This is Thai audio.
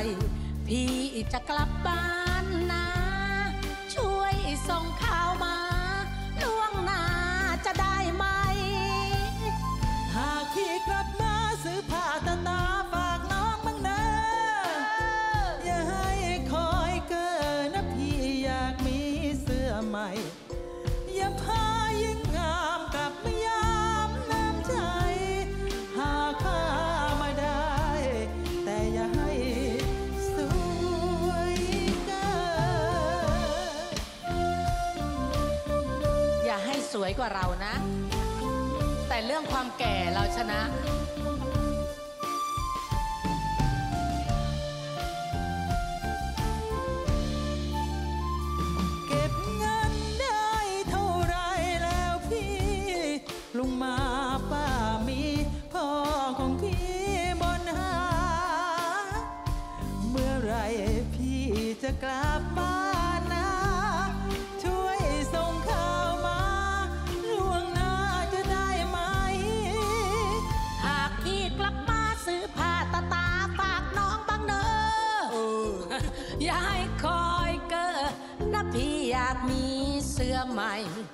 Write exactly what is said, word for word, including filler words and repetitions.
พี่จะกลับบ้านนะช่วยส่งข่าวมาล่วงหน้าจะได้ไหมหากพี่กลับมาซื้อผ้าตาตาฝากน้องบ้างนะอย่าให้คอยเกินนะพี่อยากมีเสื้อใหม่อย่าพายิ่งงามกลับไม่ยามน้ำใจหากข้ามาได้แต่อย่าให้สวยเกินอย่าให้สวยกว่าเรานะแต่เรื่องความแก่เราชนะเก็บเงินได้เท่าไรแล้วพี่ลุงมาป้ามีพ่อของพี่บนหาเมื่อไรพี่จะกลับบ้านนะช่วยส่งข่าวมาล่วงหน้าจะได้ไหมหากพี่กลับมาซื้อผ้าตาตาฝากน้องบ้างเนอะอย่าให้คอยเกินนะพี่อยากมีเสื้อใหม่